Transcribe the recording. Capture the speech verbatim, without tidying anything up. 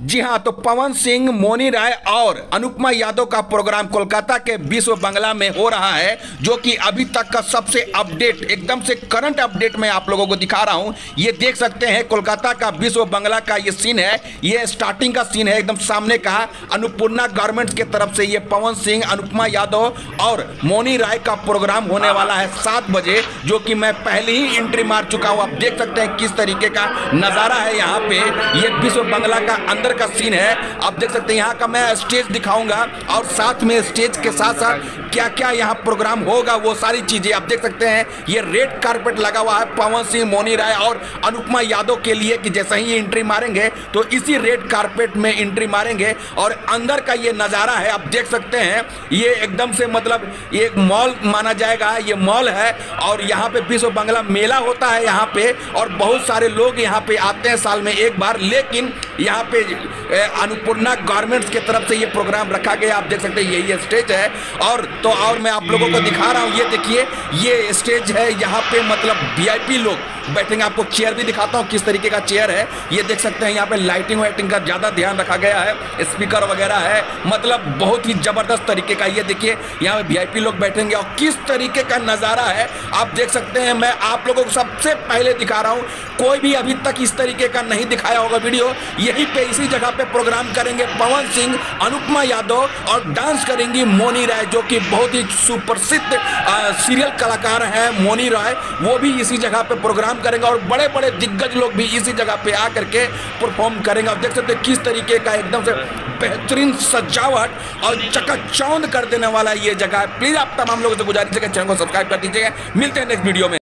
जी हाँ, तो पवन सिंह, मोनी राय और अनुपमा यादव का प्रोग्राम कोलकाता के विश्व बंगला में हो रहा है, जो कि अभी तक का सबसे अपडेट, एकदम से करंट अपडेट मैं आप लोगों को दिखा रहा हूँ। ये देख सकते हैं कोलकाता का विश्व बंगला का ये सीन है, ये स्टार्टिंग का सीन है एकदम सामने का। अन्नपूर्णा गारमेंट्स की तरफ से ये पवन सिंह, अनुपमा यादव और मोनी राय का प्रोग्राम होने वाला है सात बजे, जो कि मैं पहले ही एंट्री मार चुका हूँ। आप देख सकते हैं किस तरीके का नज़ारा है यहाँ पे। ये विश्व बंगला का अंदर का सीन है, आप देख सकते हैं। यहाँ का मैं स्टेज दिखाऊंगा और साथ में स्टेज के साथ साथ क्या क्या यहाँ प्रोग्राम होगा वो सारी चीजें आप देख सकते हैं। ये रेड कारपेट लगा हुआ है पवन सिंह, मोनी राय और अनुपमा यादव के लिए कि जैसे ही ये एंट्री मारेंगे तो इसी रेड कारपेट में एंट्री मारेंगे। और अंदर का ये नज़ारा है, आप देख सकते हैं। ये एकदम से मतलब ये एक मॉल माना जाएगा, ये मॉल है और यहाँ पे विश्व बंगला मेला होता है यहाँ पे, और बहुत सारे लोग यहाँ पे आते हैं साल में एक बार। लेकिन यहाँ पे अन्नपूर्णा गारमेंट्स की तरफ से ये प्रोग्राम रखा गया, आप देख सकते हैं यही स्टेज है। और तो और मैं आप लोगों को दिखा रहा हूँ, ये देखिए ये स्टेज है, यहाँ पे मतलब वीआईपी लोग बैठेंगे। आपको चेयर भी दिखाता हूँ किस तरीके का चेयर है, ये देख सकते हैं। यहाँ पे लाइटिंग वाइटिंग का ज़्यादा ध्यान रखा गया है, स्पीकर वगैरह है, मतलब बहुत ही ज़बरदस्त तरीके का। ये देखिए यहाँ पे वीआईपी लोग बैठेंगे और किस तरीके का नज़ारा है आप देख सकते हैं। मैं आप लोगों को सबसे पहले दिखा रहा हूँ, कोई भी अभी तक इस तरीके का नहीं दिखाया होगा वीडियो। यहीं पे इसी जगह पे प्रोग्राम करेंगे पवन सिंह, अनुपमा यादव और डांस करेंगी मोनी राय, जो कि बहुत ही सुप्रसिद्ध सीरियल कलाकार हैं मोनी राय, वो भी इसी जगह पे प्रोग्राम करेंगे। और बड़े बड़े दिग्गज लोग भी इसी जगह पे आकर के परफॉर्म करेंगे। आप देख सकते हैं किस तरीके का एकदम से बेहतरीन सजावट और चकाचौंध कर देने वाला ये जगह है। प्लीज आप तमाम लोगों से गुजारिश है कि चैनल को सब्सक्राइब कर दीजिएगा। मिलते हैं नेक्स्ट वीडियो में।